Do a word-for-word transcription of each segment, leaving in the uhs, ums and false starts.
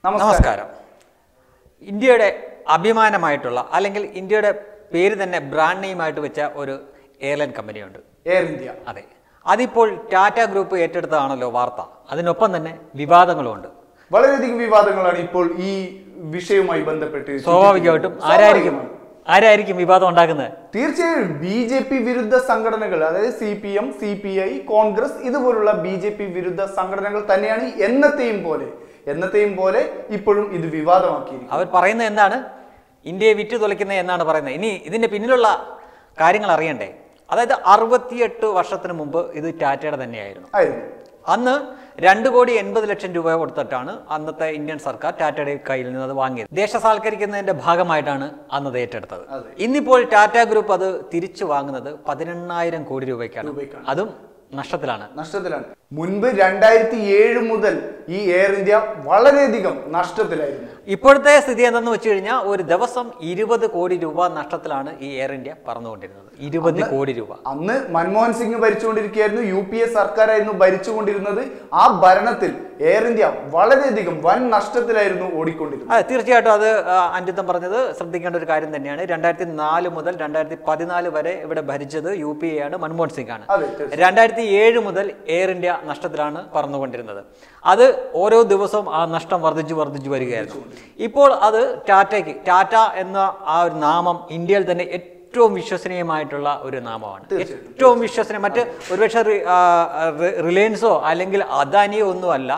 നമസ്കാരം. ഇന്ത്യയുടെ അഭിമാനമായിട്ടുള്ള അല്ലെങ്കിൽ ഇന്ത്യയുടെ പേര് തന്നെ ബ്രാൻഡ് നെയിമായിട്ട് വെച്ച ഒരു എയർലൈൻ കമ്പനിയുണ്ട്, എയർ ഇന്ത്യ. അതെ, അതിപ്പോൾ ടാറ്റ ഗ്രൂപ്പ് ഏറ്റെടുത്തതാണല്ലോ വാർത്ത. അതിനൊപ്പം തന്നെ വിവാദങ്ങളുമുണ്ട്. വളരെയധികം വിവാദങ്ങളാണ് ഇപ്പോൾ ഈ വിഷയവുമായി ബന്ധപ്പെട്ട്. സ്വാഭാവികമായിട്ടും ആരായിരിക്കും ആരായിരിക്കും വിവാദം ഉണ്ടാക്കുന്നത്? തീർച്ചയായും ബി ജെ പി വിരുദ്ധ സംഘടനകൾ, അതായത് C P M, C P I, Congress ഇതുപോലുള്ള ബി ജെ പി വിരുദ്ധ സംഘടനകൾ തന്നെയാണ് എന്നത്തെയും പോലെ എന്നത്തെയും പോലെ ഇപ്പോഴും ഇത് വിവാദമാക്കിയിരിക്കും. അവർ പറയുന്നത് എന്താണ്? ഇന്ത്യയെ വിറ്റു തുലയ്ക്കുന്നത് എന്നാണ് പറയുന്നത്. ഇനി ഇതിന്റെ പിന്നിലുള്ള കാര്യങ്ങൾ അറിയണ്ടേ? അതായത് അറുപത്തിയെട്ട് വർഷത്തിന് മുമ്പ് ഇത് ടാറ്റയുടെ തന്നെയായിരുന്നു. അന്ന് രണ്ട് കോടി എൺപത് ലക്ഷം രൂപ കൊടുത്തിട്ടാണ് അന്നത്തെ ഇന്ത്യൻ സർക്കാർ ടാറ്റയുടെ കയ്യിൽ നിന്ന് അത് വാങ്ങിയത്. ദേശസാൽക്കരിക്കുന്നതിന്റെ ഭാഗമായിട്ടാണ് അന്ന് അത് ഏറ്റെടുത്തത്. ഇന്നിപ്പോൾ ടാറ്റ ഗ്രൂപ്പ് അത് തിരിച്ചു വാങ്ങുന്നത് പതിനെണ്ണായിരം കോടി രൂപയ്ക്കാണ്. അതും നഷ്ടത്തിലാണ് നഷ്ടത്തിലാണ് മുൻപ് രണ്ടായിരത്തി ഏഴ് മുതൽ ഈ എയർ ഇന്ത്യ വളരെയധികം നഷ്ടത്തിലായിരുന്നു. ഇപ്പോഴത്തെ സ്ഥിതി എന്തെന്ന് വെച്ച് കഴിഞ്ഞാൽ ഒരു ദിവസം ഇരുപത് കോടി രൂപ നഷ്ടത്തിലാണ് ഈ എയർ ഇന്ത്യ പറന്നുകൊണ്ടിരുന്നത്. ഇരുപത് കോടി രൂപ. അന്ന് മൻമോഹൻ സിംഗ് ഭരിച്ചുകൊണ്ടിരിക്കുകയായിരുന്നു, യു പി എ സർക്കാരായിരുന്നു ഭരിച്ചുകൊണ്ടിരുന്നത്. ആ ഭരണത്തിൽ എയർ ഇന്ത്യ വളരെയധികം വൻ നഷ്ടത്തിലായിരുന്നു ഓടിക്കൊണ്ടിരുന്നത്. അതെ, തീർച്ചയായിട്ടും അത് അഞ്ജിതം പറഞ്ഞത് ശ്രദ്ധിക്കേണ്ട ഒരു കാര്യം തന്നെയാണ്. രണ്ടായിരത്തി നാല് മുതൽ രണ്ടായിരത്തി പതിനാല് വരെ ഇവിടെ ഭരിച്ചത് യു പി എ ആണ്, മൻമോഹൻ സിംഗ് ആണ്. രണ്ടായിരത്തി ഏഴ് മുതൽ എയർ ഇന്ത്യ നഷ്ടത്തിലാണ് പറന്നുകൊണ്ടിരുന്നത്. അത് ഓരോ ദിവസവും ആ നഷ്ടം വർദ്ധിച്ചു വർദ്ധിച്ചു വരികയായിരുന്നു. ഇപ്പോൾ അത് ടാറ്റയ്ക്ക്, ടാറ്റ എന്ന ആ ഒരു നാമം ഇന്ത്യയിൽ തന്നെ ഏറ്റവും വിശ്വസനീയമായിട്ടുള്ള ഒരു നാമമാണ്. ഏറ്റവും വിശ്വസനീയം. മറ്റ് ഒരുപക്ഷെ റിലയൻസോ അല്ലെങ്കിൽ അദാനിയോ ഒന്നും അല്ല,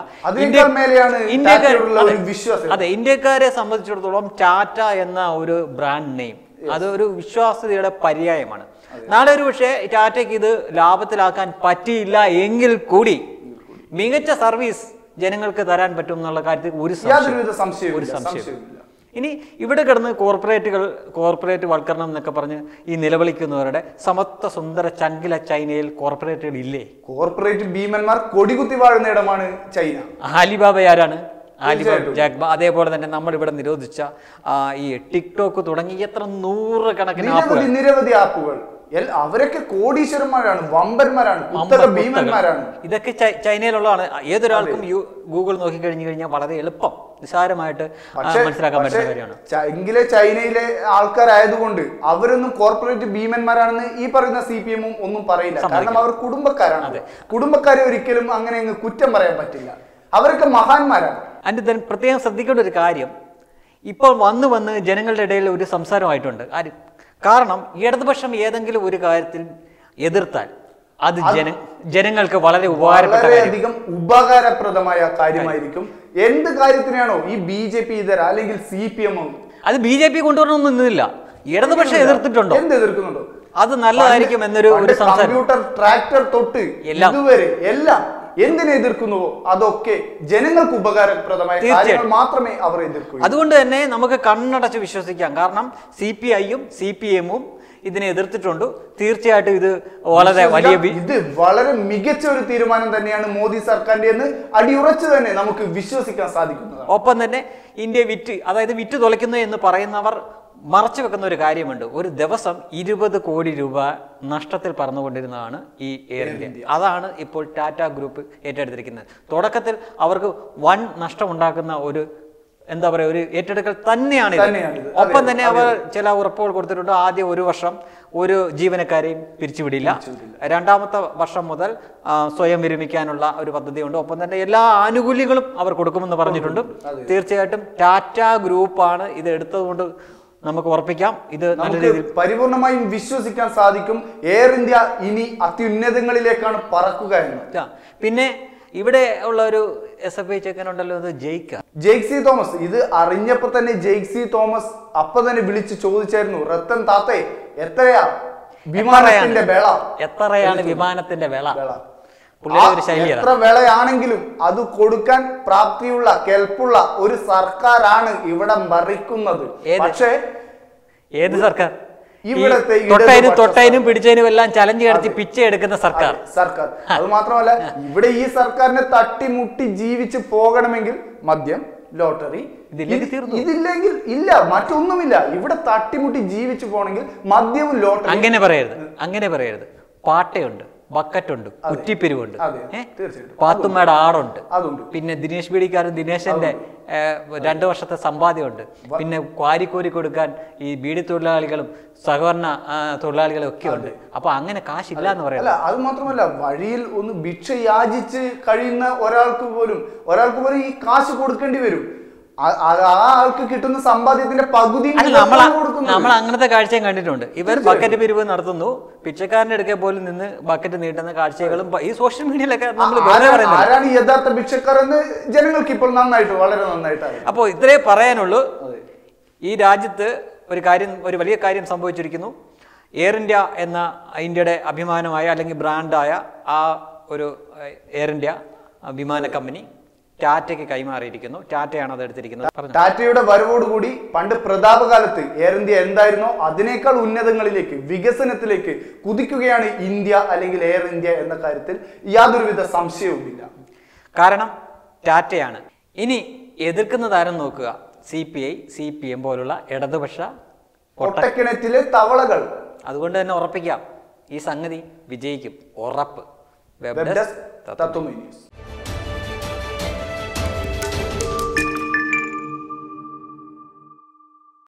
അതെ, ഇന്ത്യക്കാരെ സംബന്ധിച്ചിടത്തോളം ടാറ്റ എന്ന ഒരു ബ്രാൻഡ് നെയിം അത് ഒരു വിശ്വാസ്യതയുടെ പര്യായമാണ്. നാളെ ഒരു പക്ഷേ ടാറ്റയ്ക്ക് ഇത് ലാഭത്തിലാക്കാൻ പറ്റിയില്ല എങ്കിൽ കൂടി മികച്ച സർവീസ് ജനങ്ങൾക്ക് തരാൻ പറ്റും എന്നുള്ള കാര്യത്തിൽ ഒരു ഒരു സംശയവും. ഇനി ഇവിടെ കിടന്ന് കോർപ്പറേറ്റുകൾ കോർപ്പറേറ്റ് വൽക്കരണം എന്നൊക്കെ പറഞ്ഞ് ഈ നിലവിളിക്കുന്നവരുടെ സമത്വ സുന്ദര ചങ്കില ചൈനയിൽ കോർപ്പറേറ്റുകൾ ഇല്ലേ? കോർപ്പറേറ്റ് ഭീമന്മാർ കൊടികുത്തി വാഴുന്ന ഇടമാണ് ചൈന. ആലിബാബ ആരാണ്? ആലിബാബ, ജാക്ബ. അതേപോലെ തന്നെ നമ്മൾ ഇവിടെ നിരോധിച്ച ഈ ടിക്ടോക്ക് തുടങ്ങി എത്ര നൂറുകണക്കിന് ആപ്പുകൾ, നിരവധി ആപ്പുകൾ, അവരൊക്കെ കോടീശ്വരന്മാരാണ്, വമ്പന്മാരാണ്, ഭീമന്മാരാണ്. ഇതൊക്കെ ചൈനയിലുള്ളതാണ്. ഏതൊരാൾക്കും ഗൂഗിൾ നോക്കി കഴിഞ്ഞു കഴിഞ്ഞാൽ വളരെ എളുപ്പം നിസ്സാരമായിട്ട് മനസ്സിലാക്കാൻ പറ്റുന്ന കാര്യമാണ്. എങ്കിലെ ചൈനയിലെ ആൾക്കാരായതുകൊണ്ട് അവരൊന്നും കോർപ്പറേറ്റ് ഭീമന്മാരാണെന്ന് ഈ പറയുന്ന സി പി എമ്മും ഒന്നും പറയില്ല. കാരണം അവർ കുടുംബക്കാരാണ്. കുടുംബക്കാരെ ഒരിക്കലും അങ്ങനെ അങ്ങ് കുറ്റം പറയാൻ പറ്റില്ല. അവരൊക്കെ മഹാന്മാരാണ്. അതിന്റെ തന്നെ പ്രത്യേകം ശ്രദ്ധിക്കേണ്ട ഒരു കാര്യം, ഇപ്പോൾ വന്ന് വന്ന് ജനങ്ങളുടെ ഇടയിൽ ഒരു സംസാരമായിട്ടുണ്ട്. ആര് കാരണം ഇടതുപക്ഷം ഏതെങ്കിലും ഒരു കാര്യത്തിൽ എതിർത്താൽ അത് ജന ജനങ്ങൾക്ക് വളരെ വളരെയധികം ഉപകാരപ്രദമായ കാര്യമായിരിക്കും. എന്ത് കാര്യത്തിനാണോ ഈ ബി ജെ പി ഇതര അല്ലെങ്കിൽ സി പി എം അത് ബി ജെ പി കൊണ്ടുവരണമെന്ന് നിന്നില്ല. ഇടതുപക്ഷം എതിർത്തിട്ടുണ്ടോ? എന്ത് എതിർക്കുന്നുണ്ടോ? അത് നല്ലതായിരിക്കും എന്നൊരു കമ്പ്യൂട്ടർ, ട്രാക്ടർ തൊട്ട് ഇതുവരെ എല്ലാം എന്തിനെ എതിർക്കുന്നുവോ അതൊക്കെ ജനങ്ങൾക്ക് ഉപകാരപ്രദമായ കാര്യങ്ങൾ മാത്രമേ അവർ എതിർക്കൂ. അതുകൊണ്ട് തന്നെ നമുക്ക് കണ്ണടച്ച് വിശ്വസിക്കാം. കാരണം സി പി ഐയും സി പി എമ്മും ഇതിനെ എതിർത്തിട്ടുണ്ട്. തീർച്ചയായിട്ടും ഇത് വളരെ വലിയ ഇത് വളരെ മികച്ച ഒരു തീരുമാനം തന്നെയാണ് മോദി സർക്കാരിന്റെ എന്ന് അടിയുറച്ച് തന്നെ നമുക്ക് വിശ്വസിക്കാൻ സാധിക്കുന്നത്. ഒപ്പം തന്നെ ഇന്ത്യ വിറ്റ്, അതായത് വിറ്റ് തുലയ്ക്കുന്നു എന്ന് പറയുന്നവർ മറച്ചു വെക്കുന്ന ഒരു കാര്യമുണ്ട്. ഒരു ദിവസം ഇരുപത് കോടി രൂപ നഷ്ടത്തിൽ പറന്നുകൊണ്ടിരുന്നതാണ് ഈ എയർ ഇന്ത്യ. അതാണ് ഇപ്പോൾ ടാറ്റ ഗ്രൂപ്പ് ഏറ്റെടുത്തിരിക്കുന്നത്. തുടക്കത്തിൽ അവർക്ക് വൻ നഷ്ടമുണ്ടാക്കുന്ന ഒരു എന്താ പറയുക ഒരു ഏറ്റെടുക്കൽ തന്നെയാണ്. ഒപ്പം തന്നെ അവർ ചില ഉറപ്പുകൾ കൊടുത്തിട്ടുണ്ട്. ആദ്യം ഒരു വർഷം ഒരു ജീവനക്കാരെയും പിരിച്ചുവിടില്ല. രണ്ടാമത്തെ വർഷം മുതൽ സ്വയം വിരമിക്കാനുള്ള ഒരു പദ്ധതിയുണ്ട്. ഒപ്പം തന്നെ എല്ലാ ആനുകൂല്യങ്ങളും അവർ കൊടുക്കുമെന്ന് പറഞ്ഞിട്ടുണ്ട്. തീർച്ചയായിട്ടും ടാറ്റ ഗ്രൂപ്പാണ് ഇത് എടുത്തതുകൊണ്ട് നമുക്ക് ഉറപ്പിക്കാം ഇത് നല്ല രീതിയിൽ പരിപൂർണമായും വിശ്വസിക്കാൻ സാധിക്കും. എയർ ഇന്ത്യ ഇനി അത്യുന്നതങ്ങളിലേക്കാണ് പറക്കുക എന്ന്. പിന്നെ ഇവിടെ ഉള്ള ഒരു എസ് എഫ് ഐ ചെക്കൻ ഉണ്ടല്ലോ, അത് ജെയ്ക്ക ജെയ്സി തോമസ്. ഇത് അറിഞ്ഞപ്പോ തന്നെ ജെയ്സി തോമസ് അപ്പൊ തന്നെ വിളിച്ച് ചോദിച്ചായിരുന്നു, റത്തൻ താത്തേ എത്രയാ വിമാനത്തിന്റെ വില, എത്രയാണ് വിമാനത്തിന്റെ വില? എത്ര വിളയാണെങ്കിലും അത് കൊടുക്കാൻ പ്രാപ്തിയുള്ള കെൽപ്പുള്ള ഒരു സർക്കാരാണ് ഇവിടെ ഭരിക്കുന്നത്. പക്ഷേ ഏത് സർക്കാർ? ഇവിടത്തെ തൊട്ടതിനും പിടിച്ചതിനും എല്ലാം ചലഞ്ച് നടത്തി പിച്ച എടുക്കുന്ന സർക്കാർ സർക്കാർ അത് മാത്രമല്ല, ഇവിടെ ഈ സർക്കാരിനെ തട്ടിമുട്ടി ജീവിച്ച് പോകണമെങ്കിൽ മദ്യം, ലോട്ടറി ഇതില്ലെങ്കിൽ ഇല്ല, മറ്റൊന്നുമില്ല. ഇവിടെ തട്ടിമുട്ടി ജീവിച്ചു പോകണമെങ്കിൽ മദ്യവും ലോട്ടറി. അങ്ങനെ പറയരുത്, അങ്ങനെ പറയരുത്. പാട്ടയുണ്ട്, ബക്കറ്റുണ്ട്, കുറ്റിപ്പിരിവുണ്ട്, തീർച്ചയായിട്ടും പാത്തുമ്മയുടെ ആടുണ്ട്, അതുണ്ട്. പിന്നെ ദിനേശ് ബീഡിക്കാരൻ ദിനേശന്റെ രണ്ടു വർഷത്തെ സമ്പാദ്യമുണ്ട്, പിന്നെ ക്വാരിക്കോരി കൊടുക്കാൻ ഈ ബീഡി തൊഴിലാളികളും സഹകരണ തൊഴിലാളികളും ഒക്കെ ഉണ്ട്. അപ്പൊ അങ്ങനെ കാശില്ല എന്ന് പറയാം. അല്ല, അത് മാത്രമല്ല, വഴിയിൽ ഒന്ന് ഭിക്ഷ യാചിച്ച് കഴിയുന്ന ഒരാൾക്ക് പോലും ഒരാൾക്ക് പോലും ഈ കാശ് കൊടുക്കേണ്ടി വരും. ആ ആൾക്ക് കിട്ടുന്ന സമ്പാദ്യത്തിന്റെ പകുതി നമ്മൾ അങ്ങനത്തെ കാഴ്ചയും കണ്ടിട്ടുണ്ട്. ഇവർ ബക്കറ്റ് പിരിവ് നടത്തുന്നു, പിച്ചക്കാരന്റെ അടുക്കെ പോലും നിന്ന് ബക്കറ്റ് നീട്ടുന്ന കാഴ്ചകളും ഈ സോഷ്യൽ മീഡിയയിലൊക്കെ നമ്മൾ ആരാണ് യഥാർത്ഥ ഭിക്ഷക്കാർ എന്ന് ജനങ്ങൾക്ക് ഇപ്പോൾ നന്നായിട്ട് വളരെ നന്നായിട്ട് അറിയാം. അപ്പോൾ ഇത്രേ പറയാനുള്ളൂ. ഈ രാജ്യത്ത് ഒരു കാര്യം, ഒരു വലിയ കാര്യം സംഭവിച്ചിരിക്കുന്നു. എയർ ഇന്ത്യ എന്ന ഇന്ത്യയുടെ അഭിമാനമായ അല്ലെങ്കിൽ ബ്രാൻഡായ ആ ഒരു എയർ ഇന്ത്യ വിമാന കമ്പനി ടാറ്റയ്ക്ക് കൈമാറിയിരിക്കുന്നു. ടാറ്റയാണ് അത് എടുത്തിരിക്കുന്നത്. ടാറ്റയുടെ വരവോടുകൂടി പണ്ട് പ്രതാപകാലത്ത് എയർ ഇന്ത്യ എന്തായിരുന്നോ അതിനേക്കാൾ ഉന്നതങ്ങളിലേക്ക്, വികസനത്തിലേക്ക് കുതിക്കുകയാണ് ഇന്ത്യ അല്ലെങ്കിൽ എയർ ഇന്ത്യ എന്ന കാര്യത്തിൽ യാതൊരുവിധ സംശയവുമില്ല. കാരണം ടാറ്റയാണ്. ഇനി എതിർക്കുന്നതാരും നോക്കുക, C P I C P M പോലുള്ള ഇടതുപക്ഷ ഒട്ടക്കിണറ്റിലെ തവളകൾ. അതുകൊണ്ട് തന്നെ ഉറപ്പിക്കാം, ഈ സംഗതി വിജയിക്കും, ഉറപ്പ്. Web desk Tatwamayi news.